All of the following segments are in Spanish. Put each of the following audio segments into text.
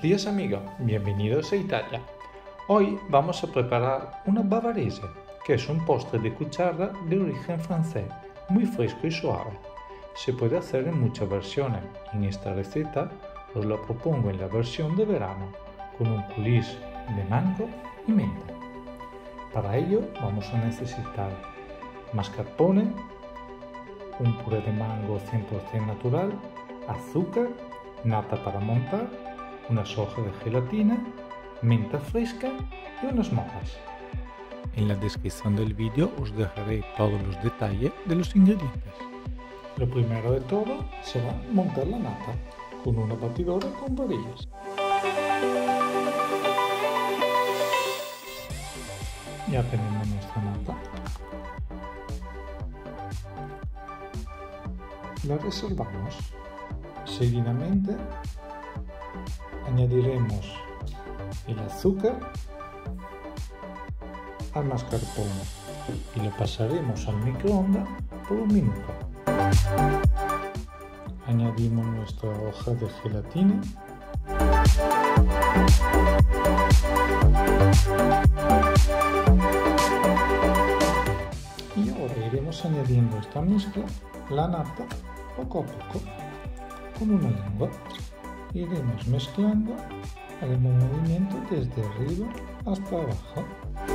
días amigos, bienvenidos a Italia. Hoy vamos a preparar una bavarese, que es un postre de cuchara de origen francés, muy fresco y suave. Se puede hacer en muchas versiones. En esta receta os la propongo en la versión de verano, con un coulis de mango y menta. Para ello vamos a necesitar mascarpone, un puré de mango 100% natural, azúcar, nata para montar, unas hojas de gelatina, menta fresca y unas moras. En la descripción del vídeo os dejaré todos los detalles de los ingredientes. Lo primero de todo será montar la nata con una batidora con varillas. Ya tenemos nuestra nata. La reservamos. Seguidamente añadiremos el azúcar al mascarpone y lo pasaremos al microondas por un minuto. Añadimos nuestra hoja de gelatina y ahora iremos añadiendo esta mezcla, la nata, poco a poco, con una lengua. Iremos mezclando, haremos un movimiento desde arriba hasta abajo.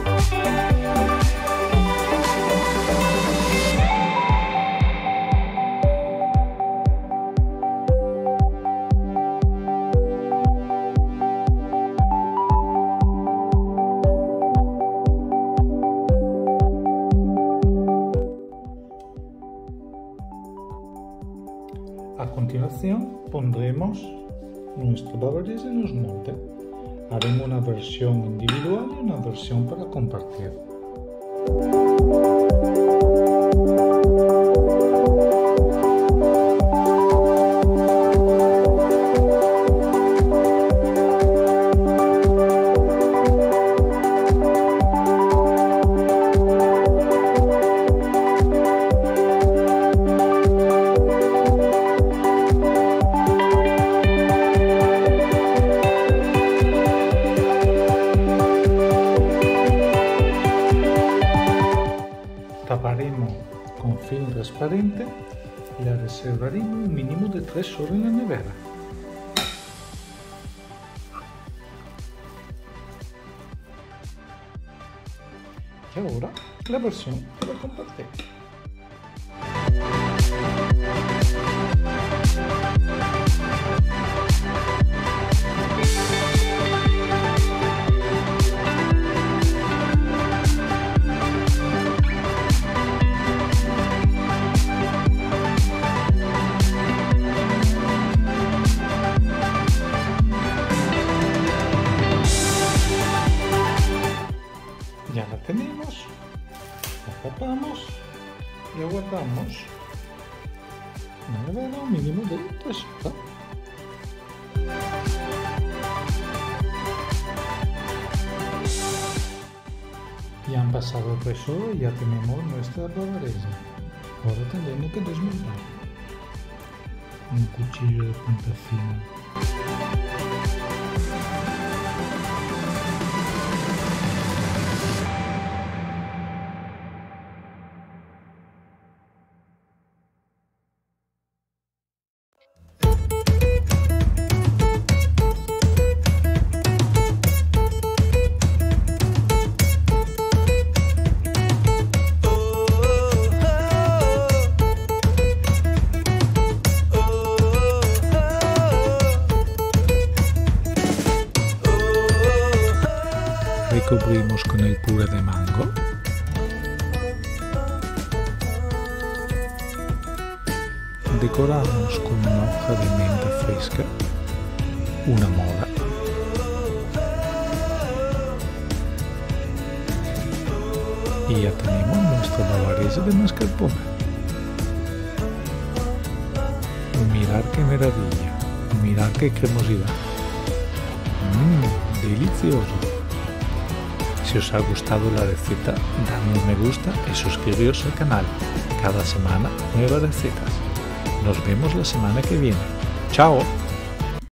A continuación pondremos nuestra bavarese en los moldes. Haremos una versión individual y una versión para compartir. Taparemos con film transparente y la reservaremos un mínimo de 3 horas en la nevera. Y ahora la versión para compartir. Ya la tenemos, la tapamos y aguardamos en la nevera un mínimo de 3 horas. Ya han pasado 3 horas y ya tenemos nuestra bavarese. Ahora tendremos que desmoldar un cuchillo de punta fina. Recubrimos con el puré de mango. Decoramos con una hoja de menta fresca, una mora y ya tenemos nuestra bavarese de mascarpone. Mirad qué maravilla, mirad qué cremosidad. Delicioso. Si os ha gustado la receta, dadme un me gusta y suscribiros al canal. Cada semana nuevas recetas. Nos vemos la semana que viene. ¡Chao!